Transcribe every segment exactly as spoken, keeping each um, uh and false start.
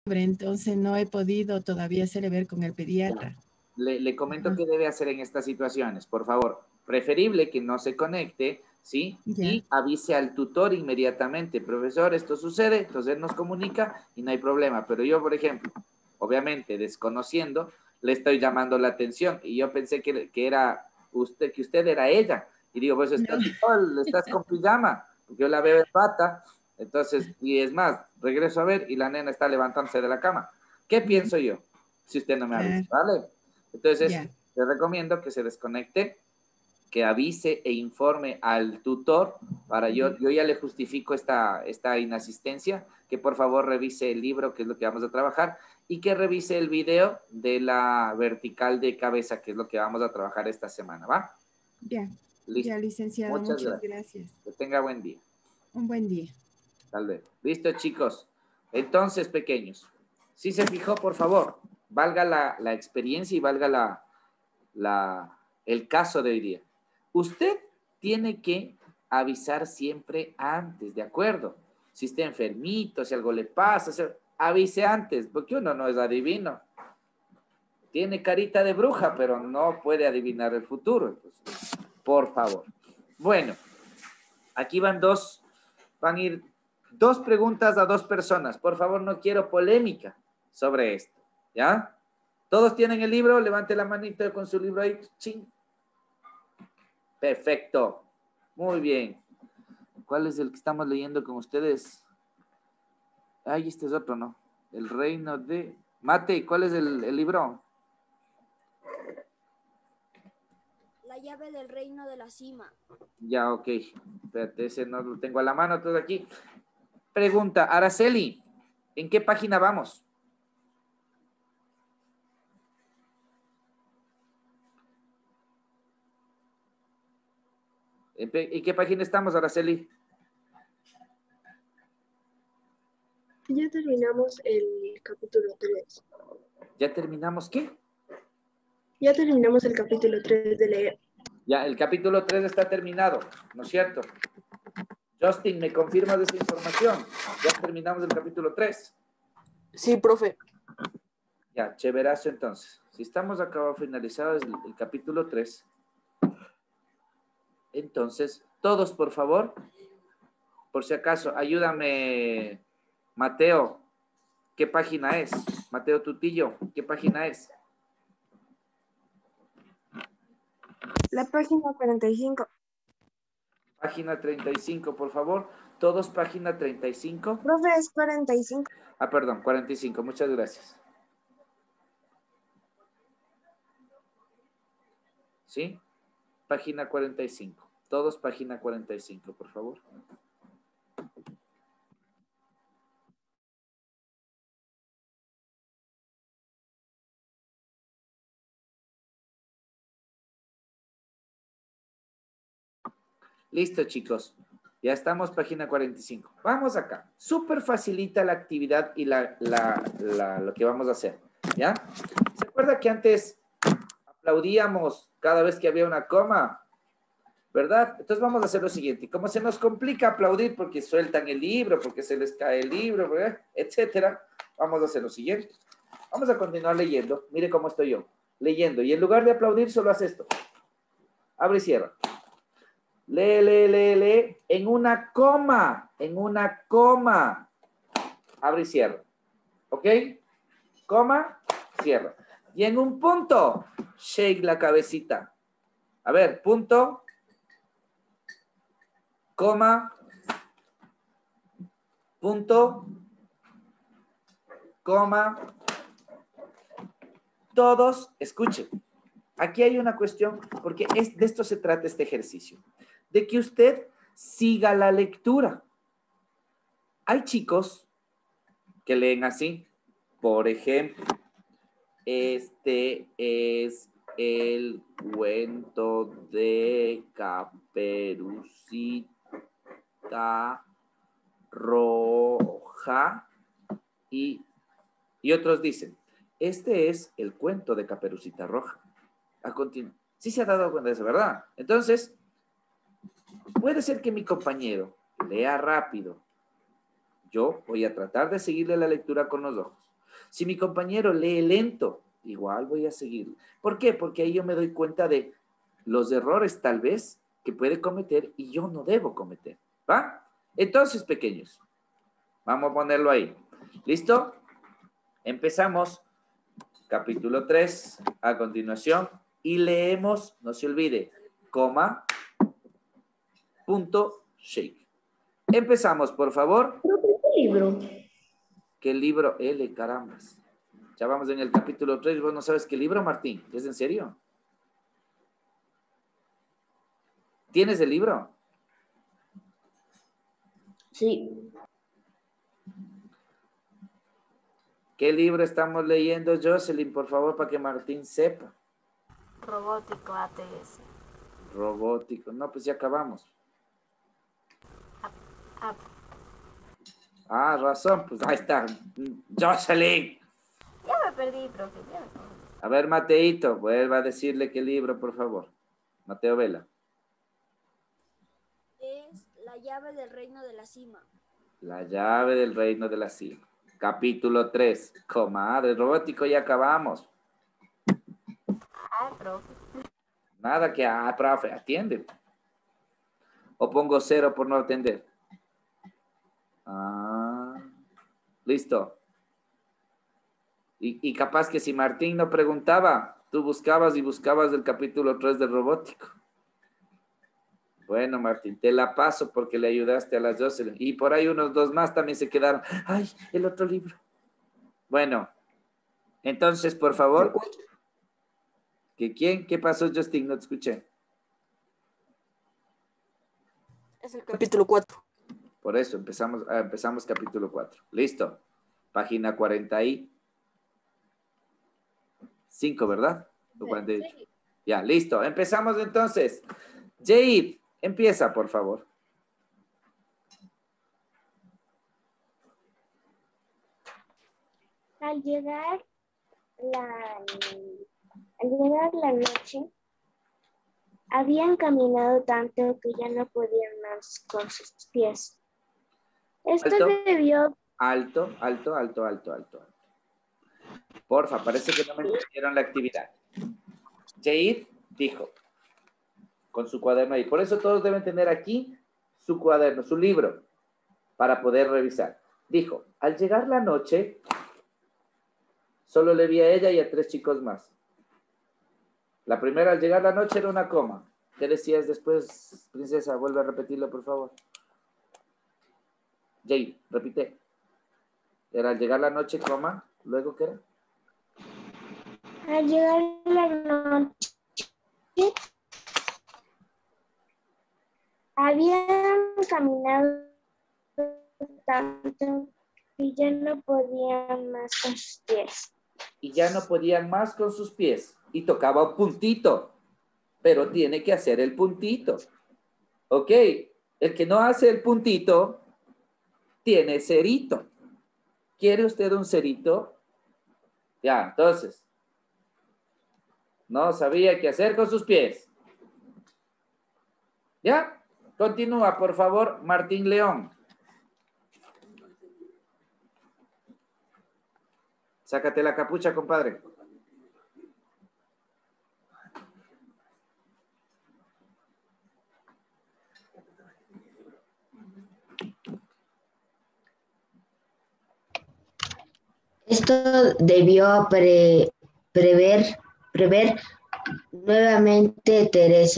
entonces no he podido todavía hacerle ver con el pediatra. Le, le comento Ajá. qué debe hacer en estas situaciones. Por favor, preferible que no se conecte, ¿sí? Ya. Y avise al tutor inmediatamente. Profesor, esto sucede, entonces él nos comunica y no hay problema. Pero yo, por ejemplo, obviamente desconociendo, le estoy llamando la atención y yo pensé que, que era usted, que usted era ella. Y digo, pues estás, No. estás con pijama, porque yo la veo en pata. Entonces, y es más, regreso a ver y la nena está levantándose de la cama. ¿Qué pienso yo? Si usted no me avisa, Claro. ¿vale? Entonces, Ya. le recomiendo que se desconecte, que avise e informe al tutor para yo, yo ya le justifico esta, esta inasistencia, que por favor revise el libro, que es lo que vamos a trabajar, y que revise el video de la vertical de cabeza, que es lo que vamos a trabajar esta semana, ¿va? Ya. Listo. Ya, licenciado, Muchas muchas gracias. gracias. Que tenga buen día. Un buen día. Tal vez. Listo, chicos. Entonces, pequeños, si se fijó, por favor, valga la, la experiencia y valga la, la, el caso de hoy día. Usted tiene que avisar siempre antes, ¿de acuerdo? Si está enfermito, si algo le pasa, avise antes, porque uno no es adivino. Tiene carita de bruja, pero no puede adivinar el futuro. Entonces, por favor. Bueno, aquí van dos, van a ir dos preguntas a dos personas. Por favor, no quiero polémica sobre esto, ¿ya? ¿Todos tienen el libro? Levante la manita con su libro ahí. Ching. Perfecto. Muy bien. ¿Cuál es el que estamos leyendo con ustedes? Ay, este es otro, ¿no? El reino de... Mate, ¿cuál es el, el libro? La llave del reino de la cima. Ya, ok. Espérate, ese no lo tengo a la mano, todo aquí. Pregunta, Araceli, ¿en qué página vamos? ¿En qué página estamos, Araceli? Ya terminamos el capítulo tres. ¿Ya terminamos qué? Ya terminamos el capítulo tres de leer. Ya, el capítulo tres está terminado, ¿no es cierto? Justin, ¿me confirmas esa información? Ya terminamos el capítulo tres. Sí, profe. Ya, chéverazo entonces. Si estamos acá finalizados el, el capítulo tres, entonces, todos por favor, por si acaso, ayúdame, Mateo, ¿qué página es? Mateo Tutillo, ¿qué página es? La página cuarenta y cinco. Página treinta y cinco, por favor. Todos página treinta y cinco. Profe, es cuarenta y cinco. Ah, perdón, cuarenta y cinco. Muchas gracias. ¿Sí? Página cuarenta y cinco. Todos página cuarenta y cinco, por favor. Listo, chicos. Ya estamos, página cuarenta y cinco. Vamos acá. Súper facilita la actividad y la, la, la, lo que vamos a hacer. ¿Ya? ¿Se acuerda que antes aplaudíamos cada vez que había una coma? ¿Verdad? Entonces vamos a hacer lo siguiente. Como se nos complica aplaudir porque sueltan el libro, porque se les cae el libro, ¿verdad? Etcétera, vamos a hacer lo siguiente. Vamos a continuar leyendo. Mire cómo estoy yo. Leyendo. Y en lugar de aplaudir, solo hace esto. Abre y cierra. Lee, lee, lee, lee. En una coma. En una coma. Abre y cierra. ¿Ok? Coma, cierra. Y en un punto, shake la cabecita. A ver, punto. Coma, punto, coma, todos, escuchen, aquí hay una cuestión, porque es, de esto se trata este ejercicio, de que usted siga la lectura. Hay chicos que leen así, por ejemplo, este es el cuento de Caperucita Roja y, y otros dicen, este es el cuento de Caperucita Roja. A continuación, sí se ha dado cuenta de eso, ¿verdad? Entonces, puede ser que mi compañero lea rápido. Yo voy a tratar de seguirle la lectura con los ojos. Si mi compañero lee lento, igual voy a seguir. ¿Por qué? Porque ahí yo me doy cuenta de los errores tal vez que puede cometer y yo no debo cometer. ¿Va? Entonces, pequeños, vamos a ponerlo ahí. ¿Listo? Empezamos capítulo tres a continuación y leemos, no se olvide, coma, punto, shake. Empezamos, por favor. ¿Qué libro? ¿Qué libro? L, carambas. Ya vamos en el capítulo tres. ¿Vos no sabes qué libro, Martín? ¿Es en serio? ¿Tienes el libro? Sí. ¿Qué libro estamos leyendo, Jocelyn? Por favor, para que Martín sepa. Robótico A T S. Robótico. No, pues ya acabamos. Ah, Ah, razón. Pues ahí está. Jocelyn. ya me perdí, profe. Ya me perdí. A ver, Mateito, vuelva a decirle qué libro, por favor. Mateo Vela. Es la llave del reino de la cima. La llave del reino de la cima. Capítulo tres. Comadre, robótico, ya acabamos. Ah, profe. Nada que, ah, profe, atiende. O pongo cero por no atender. Ah, listo. Y, y capaz que si Martín no preguntaba, tú buscabas y buscabas el capítulo tres de robótico. Bueno, Martín, te la paso porque le ayudaste a las Jocelyn. Y por ahí unos dos más también se quedaron. Ay, el otro libro. Bueno, entonces, por favor. ¿Que quién? ¿Qué pasó, Justin? No te escuché. Es el capítulo cuatro. Por eso, empezamos, ah, empezamos capítulo cuatro. Listo. Página cuarenta y cinco, ¿verdad? O cuarenta y ocho. Ya, listo. Empezamos entonces. Jade, empieza, por favor. Al llegar la, al llegar la noche, habían caminado tanto que ya no podían más con sus pies. Esto Alto. debió, Alto, alto, alto, alto, alto. alto. Porfa, parece que no me entendieron la actividad. Jade dijo, con su cuaderno ahí. Por eso todos deben tener aquí su cuaderno, su libro, para poder revisar. Dijo, al llegar la noche, solo le vi a ella y a tres chicos más. La primera, al llegar la noche, era una coma. ¿Qué decías después, princesa? Vuelve a repetirlo, por favor. Jade, repite. Era al llegar la noche, coma. ¿Luego qué era? al llegar la noche, habían caminado tanto que ya no podían más con sus pies. Y ya no podían más con sus pies. Y tocaba un puntito. Pero tiene que hacer el puntito. ¿Ok? El que no hace el puntito, tiene cerito. ¿Quiere usted un cerito? Ya, entonces. No sabía qué hacer con sus pies. ¿Ya? Continúa, por favor, Martín León. Sácate la capucha, compadre. Esto debió pre- prever, prever nuevamente Teresa,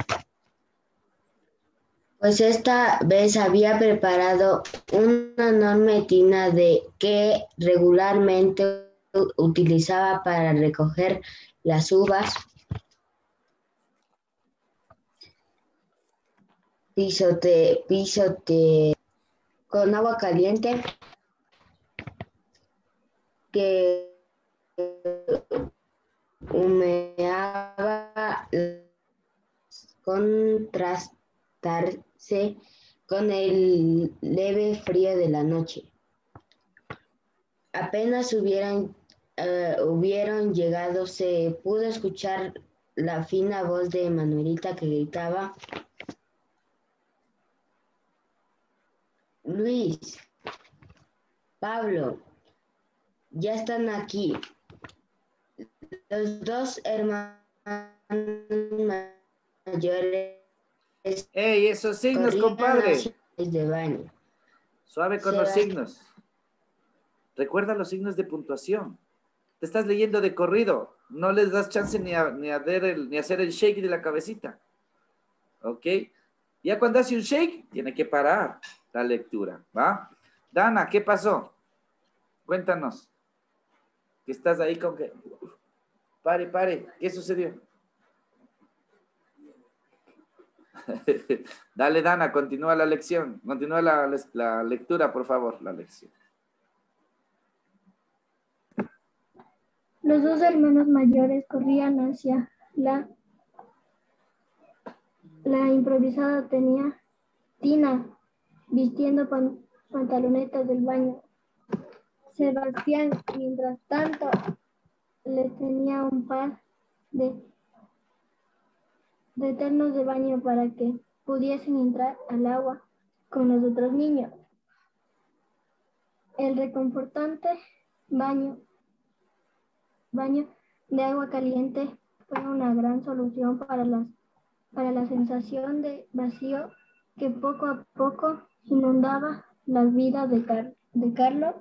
pues esta vez había preparado una enorme tina de que regularmente utilizaba para recoger las uvas, pisote, pisote con agua caliente que humeaba contrastarse con el leve frío de la noche. Apenas hubieran, uh, hubieron llegado, se pudo escuchar la fina voz de Manuelita que gritaba: Luis, Pablo, ya están aquí. Los dos hermanos mayores ¡Ey, esos signos, corrían compadre! hacia el de baño. Suave con los signos. Recuerda los signos de puntuación. Te estás leyendo de corrido. No les das chance ni a, ni a, dar el, ni a hacer el shake de la cabecita. ¿Ok? Ya cuando hace un shake, tiene que parar la lectura. ¿Va? Dana, ¿qué pasó? Cuéntanos. Que estás ahí con que... Pare, pare. ¿Qué sucedió? Dale, Dana, continúa la lección. Continúa la, la lectura, por favor, la lección. Los dos hermanos mayores corrían hacia la... La improvisada tenía Tina, vistiendo pan, pantalonetas del baño. Sebastián, mientras tanto, les tenía un par de, de ternos de baño para que pudiesen entrar al agua con los otros niños. El reconfortante baño, baño de agua caliente fue una gran solución para, las, para la sensación de vacío que poco a poco inundaba las vidas de, Car de Carlos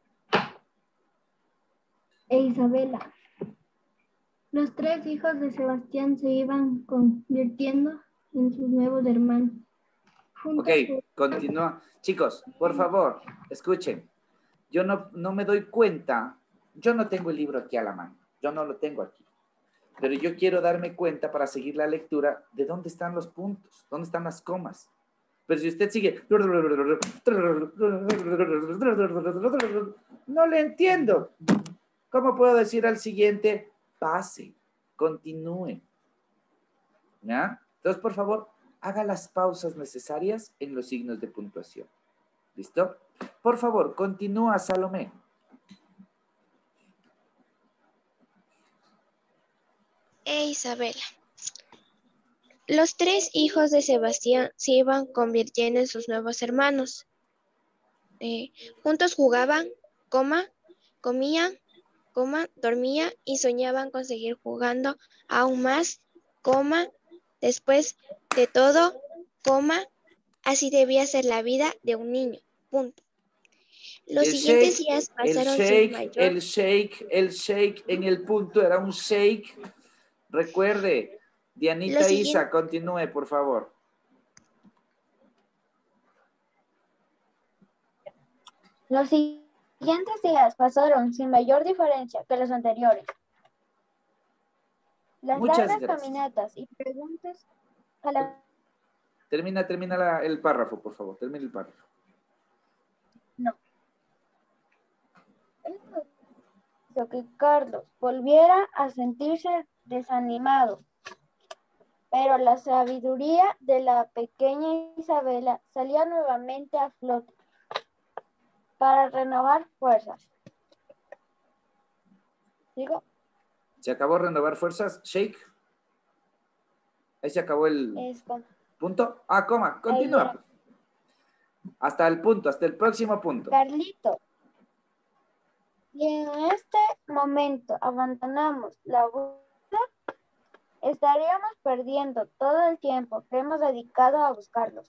e Isabela. Los tres hijos de Sebastián se iban convirtiendo en sus nuevos hermanos. Juntos ok, continúa. Chicos, por favor, escuchen. Yo no, no me doy cuenta, yo no tengo el libro aquí a la mano, yo no lo tengo aquí. Pero yo quiero darme cuenta para seguir la lectura de dónde están los puntos, dónde están las comas. Pero si usted sigue, no le entiendo. ¿Cómo puedo decir al siguiente? Pase, continúe. ¿Ya? Entonces, por favor, haga las pausas necesarias en los signos de puntuación. ¿Listo? Por favor, continúa, Salomé. E Isabela. Los tres hijos de Sebastián se iban convirtiendo en sus nuevos hermanos. Eh, juntos jugaban, coma, comían, coma, dormían y soñaban con seguir jugando aún más, coma, después de todo, coma, así debía ser la vida de un niño, punto. Los el siguientes shake, días pasaron el shake, sin mayor... El shake, el shake en el punto era un shake. Recuerde, Dianita siguiente... Isa, continúe, por favor. Los siguientes días pasaron sin mayor diferencia que los anteriores. Las Muchas largas gracias. caminatas y preguntas a la... Termina, termina la, el párrafo, por favor. Termina el párrafo. No. Esto hizo que Carlos volviera a sentirse desanimado. Pero la sabiduría de la pequeña Isabela salía nuevamente a flote para renovar fuerzas. ¿Digo? ¿Se acabó renovar fuerzas? Shake. Ahí se acabó el Es con... punto. Ah, coma. Continúa. Hasta el punto, hasta el próximo punto. Carlito. Y en este momento abandonamos la búsqueda, estaríamos perdiendo todo el tiempo que hemos dedicado a buscarlos.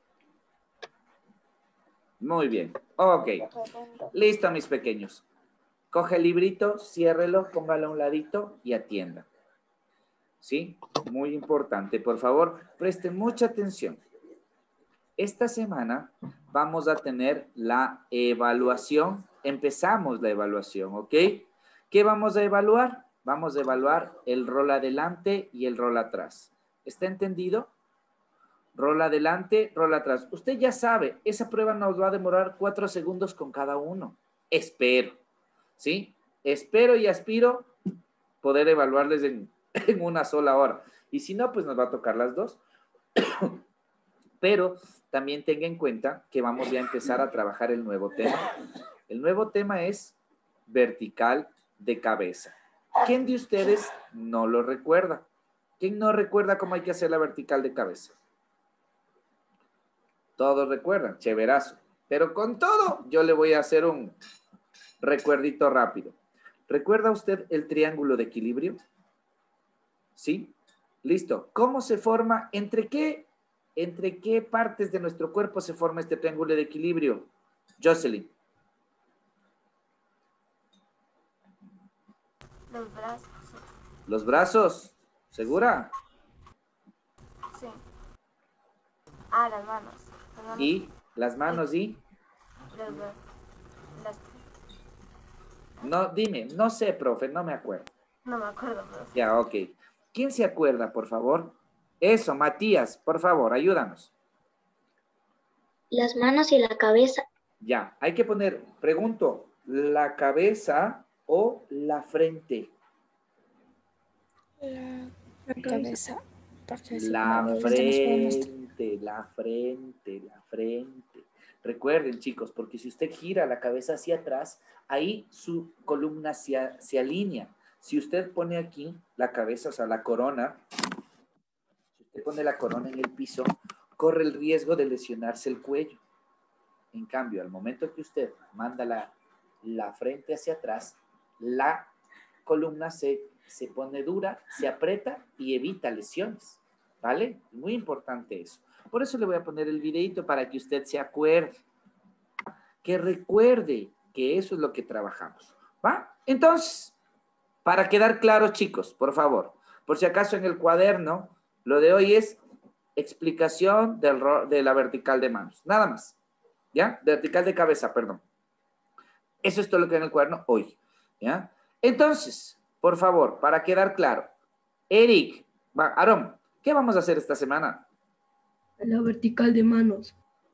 Muy bien. Ok. Listo, mis pequeños. Coge el librito, ciérrelo, póngalo a un ladito y atienda. ¿Sí? Muy importante. Por favor, presten mucha atención. Esta semana vamos a tener la evaluación. Empezamos la evaluación, ¿ok? ¿Qué vamos a evaluar? Vamos a evaluar el rol adelante y el rol atrás. ¿Está entendido? Rol adelante, rol atrás. Usted ya sabe, esa prueba nos va a demorar cuatro segundos con cada uno. Espero, ¿sí? Espero y aspiro poder evaluarles en, en una sola hora. Y si no, pues nos va a tocar las dos. Pero también tenga en cuenta que vamos ya a empezar a trabajar el nuevo tema. El nuevo tema es vertical de cabeza. ¿Quién de ustedes no lo recuerda? ¿Quién no recuerda cómo hay que hacer la vertical de cabeza? Todos recuerdan, chéverazo. Pero con todo, yo le voy a hacer un, recuerdito rápido. ¿Recuerda usted el triángulo de equilibrio? ¿Sí? Listo. ¿Cómo se forma? ¿Entre qué, entre qué partes de nuestro cuerpo se forma este triángulo de equilibrio? Jocelyn. Los brazos. Los brazos. ¿Segura? Sí. Ah, las manos. Las manos. Y las manos y... Los brazos. Las... No, dime. No sé, profe. No me acuerdo. No me acuerdo, profe. Ya, ok. ¿Quién se acuerda, por favor? Eso, Matías, por favor, ayúdanos. Las manos y la cabeza. Ya, hay que poner, pregunto, ¿la cabeza o la frente? La, la cabeza. Porque si La no, ahorita nos podemos- frente, la frente, la frente. Recuerden, chicos, porque si usted gira la cabeza hacia atrás, ahí su columna se, se alinea. Si usted pone aquí la cabeza, o sea, la corona, si usted pone la corona en el piso, corre el riesgo de lesionarse el cuello. En cambio, al momento que usted manda la, la frente hacia atrás, la columna se, se pone dura, se aprieta y evita lesiones. ¿Vale? Muy importante eso. Por eso le voy a poner el videito para que usted se acuerde. Que recuerde que eso es lo que trabajamos. ¿Va? Entonces, para quedar claros, chicos, por favor, por si acaso en el cuaderno, lo de hoy es explicación del de la vertical de manos. Nada más. ¿Ya? Vertical de cabeza, perdón. Eso es todo lo que hay en el cuaderno hoy. ¿Ya? Entonces, por favor, para quedar claro, Eric, va, Aarón, ¿qué vamos a hacer esta semana? La vertical de manos.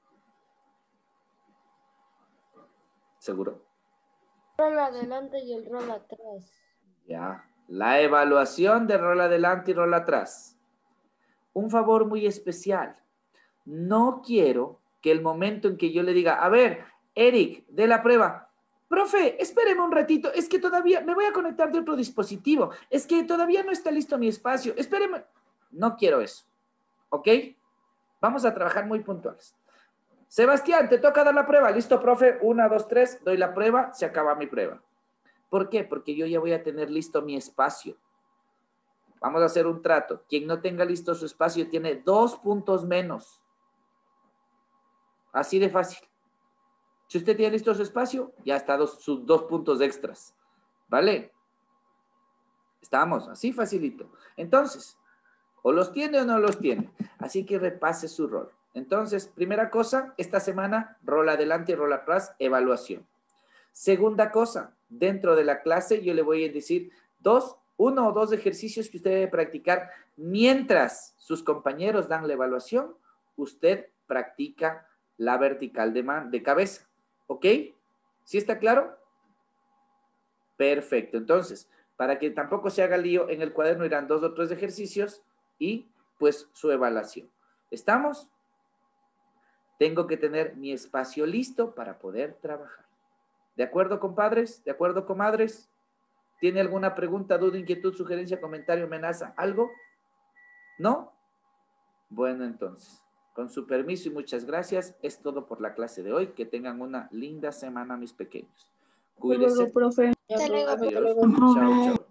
¿Seguro? Rol adelante y el rol atrás. Ya. La evaluación de rol adelante y rol atrás. Un favor muy especial. No quiero que el momento en que yo le diga, a ver, Eric, de la prueba, profe, espéreme un ratito, es que todavía me voy a conectar de otro dispositivo, es que todavía no está listo mi espacio, espéreme. No quiero eso, ¿ok? Vamos a trabajar muy puntuales. Sebastián, te toca dar la prueba. Listo, profe, una, dos, tres, doy la prueba, se acaba mi prueba. ¿Por qué? Porque yo ya voy a tener listo mi espacio. Vamos a hacer un trato. Quien no tenga listo su espacio tiene dos puntos menos. Así de fácil. Si usted tiene listo su espacio, ya está dos, sus dos puntos extras. ¿Vale? Estamos, así facilito. Entonces, o los tiene o no los tiene. Así que repase su rol. Entonces, primera cosa, esta semana, rol adelante y rol atrás, evaluación. Segunda cosa, dentro de la clase yo le voy a decir dos, uno o dos ejercicios que usted debe practicar mientras sus compañeros dan la evaluación, usted practica la vertical de, man, de cabeza. ¿Ok? ¿Sí está claro? Perfecto. Entonces, para que tampoco se haga lío, en el cuaderno irán dos o tres ejercicios y pues su evaluación. ¿Estamos? Tengo que tener mi espacio listo para poder trabajar. ¿De acuerdo, compadres? ¿De acuerdo, comadres? ¿Tiene alguna pregunta, duda, inquietud, sugerencia, comentario, amenaza? ¿Algo? ¿No? Bueno, entonces, con su permiso y muchas gracias, es todo por la clase de hoy. Que tengan una linda semana, mis pequeños. Cuídense. Hasta luego, profe. Adiós. Hasta luego. Chao, chao.